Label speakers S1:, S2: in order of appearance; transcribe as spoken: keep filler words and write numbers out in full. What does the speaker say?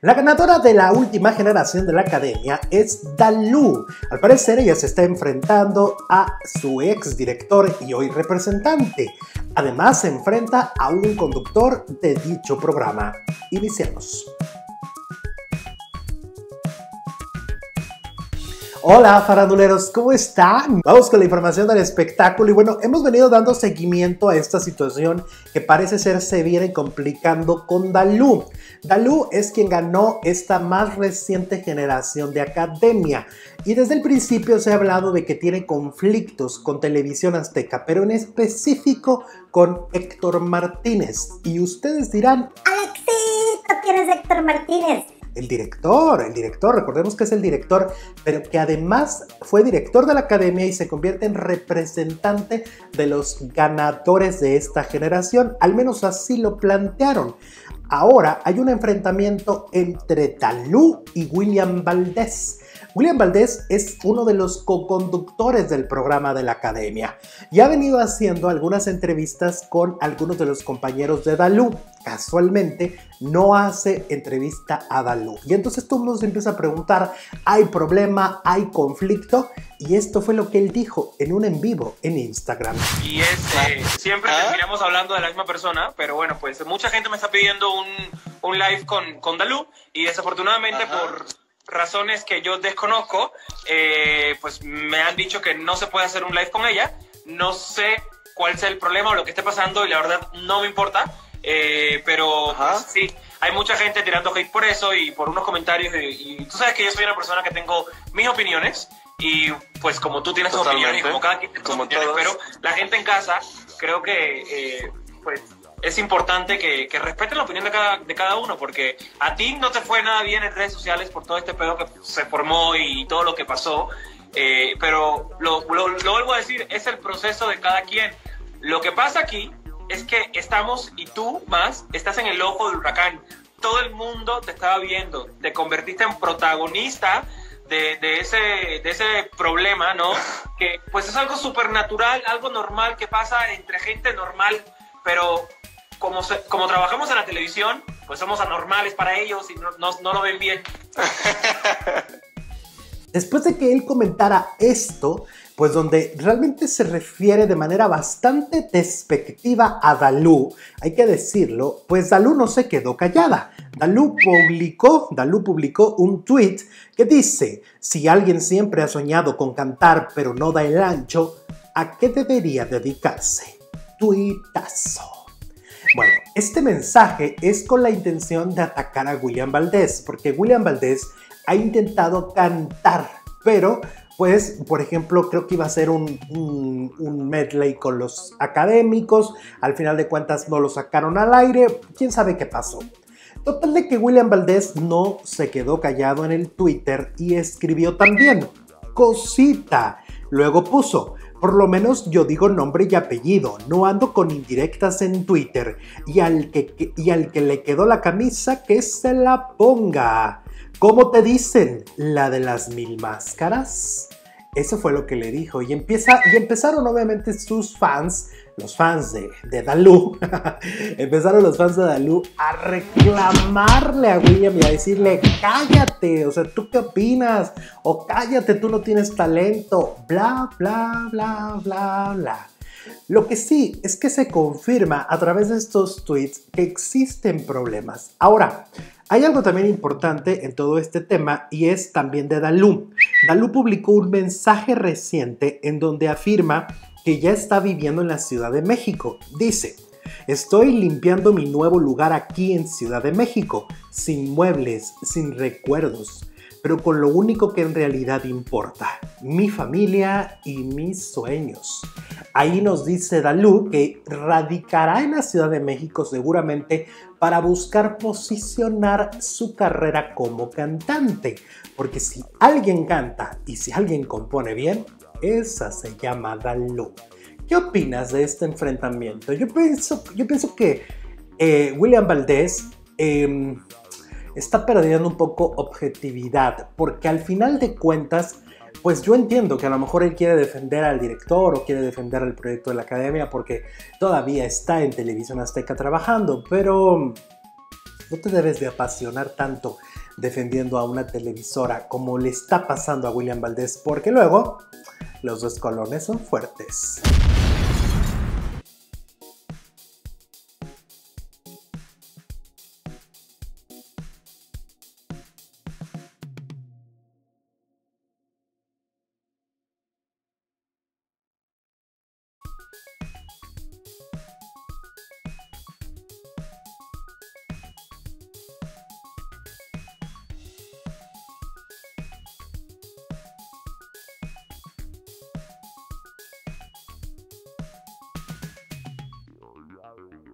S1: La ganadora de la última generación de la academia es Dalú. Al parecer ella se está enfrentando a su ex director y hoy representante. Además se enfrenta a un conductor de dicho programa. Iniciamos. Hola faranduleros, ¿cómo están? Vamos con la información del espectáculo y bueno, hemos venido dando seguimiento a esta situación que parece ser se viene complicando con Dalú. Dalú es quien ganó esta más reciente generación de academia y desde el principio se ha hablado de que tiene conflictos con Televisión Azteca, pero en específico con Héctor Martínez. Y ustedes dirán,
S2: Alexito, ¿quién es Héctor Martínez?
S1: El director, el director, recordemos que es el director, pero que además fue director de la academia y se convierte en representante de los ganadores de esta generación, al menos así lo plantearon. Ahora hay un enfrentamiento entre Dalú y William Valdés. William Valdés es uno de los co-conductores del programa de la academia y ha venido haciendo algunas entrevistas con algunos de los compañeros de Dalú. Casualmente no hace entrevista a Dalú y entonces todo el mundo se empieza a preguntar, ¿hay problema? ¿Hay conflicto? Y esto fue lo que él dijo en un en vivo en Instagram.
S3: Y es, eh, siempre ¿Ah? terminamos hablando de la misma persona, pero bueno, pues mucha gente me está pidiendo un, un live con, con Dalú y desafortunadamente Ajá. por razones que yo desconozco, eh, pues me han dicho que no se puede hacer un live con ella. No sé cuál sea el problema o lo que esté pasando y la verdad no me importa, eh, pero pues, sí, hay mucha gente tirando hate por eso y por unos comentarios y, y tú sabes que yo soy una persona que tengo mis opiniones y pues como tú tienes tus opiniones y como cada quien tiene sus opiniones, todos. Pero la gente en casa creo que eh, pues es importante que, que respeten la opinión de cada, de cada uno, porque a ti no te fue nada bien en redes sociales por todo este pedo que se formó y todo lo que pasó, eh, pero lo, lo, lo vuelvo a decir, es el proceso de cada quien. Lo que pasa aquí es que estamos, y tú más, estás en el ojo del huracán. Todo el mundo te estaba viendo, te convertiste en protagonista de, de, ese, de ese problema, ¿no? Que pues es algo súper natural, algo normal que pasa entre gente normal, pero Como, se, como trabajamos en la televisión, pues somos anormales para ellos y no, no, no lo ven bien.
S1: Después de que él comentara esto, pues donde realmente se refiere de manera bastante despectiva a Dalú, hay que decirlo, pues Dalú no se quedó callada. Dalú publicó, Dalú publicó un tweet que dice, si alguien siempre ha soñado con cantar pero no da el ancho, ¿a qué debería dedicarse? Tuitazo. Bueno, este mensaje es con la intención de atacar a William Valdés, porque William Valdés ha intentado cantar, pero pues, por ejemplo, creo que iba a ser un, un, un medley con los académicos, al final de cuentas no lo sacaron al aire, quién sabe qué pasó. Total de que William Valdés no se quedó callado en el Twitter y escribió también, cosita, luego puso, por lo menos yo digo nombre y apellido, no ando con indirectas en Twitter y al que, y al que le quedó la camisa que se la ponga. ¿Cómo te dicen? ¿La de las mil máscaras? Eso fue lo que le dijo y, empieza, y empezaron obviamente sus fans, los fans de, de Dalú, empezaron los fans de Dalú a reclamarle a William y a decirle cállate, o sea, ¿tú qué opinas? O cállate, tú no tienes talento, bla, bla, bla, bla, bla. Lo que sí es que se confirma a través de estos tweets que existen problemas. Ahora, hay algo también importante en todo este tema y es también de Dalú. Dalú publicó un mensaje reciente en donde afirma que ya está viviendo en la Ciudad de México. Dice, estoy limpiando mi nuevo lugar aquí en Ciudad de México, sin muebles, sin recuerdos, pero con lo único que en realidad importa, mi familia y mis sueños. Ahí nos dice Dalú que radicará en la Ciudad de México seguramente para buscar posicionar su carrera como cantante, porque si alguien canta y si alguien compone bien, esa se llama Dalú. ¿Qué opinas de este enfrentamiento? Yo pienso, yo pienso que eh, William Valdés eh, está perdiendo un poco objetividad, porque al final de cuentas, pues yo entiendo que a lo mejor él quiere defender al director o quiere defender el proyecto de la academia porque todavía está en Televisión Azteca trabajando, pero no te debes de apasionar tanto defendiendo a una televisora como le está pasando a William Valdés, porque luego los descolones son fuertes.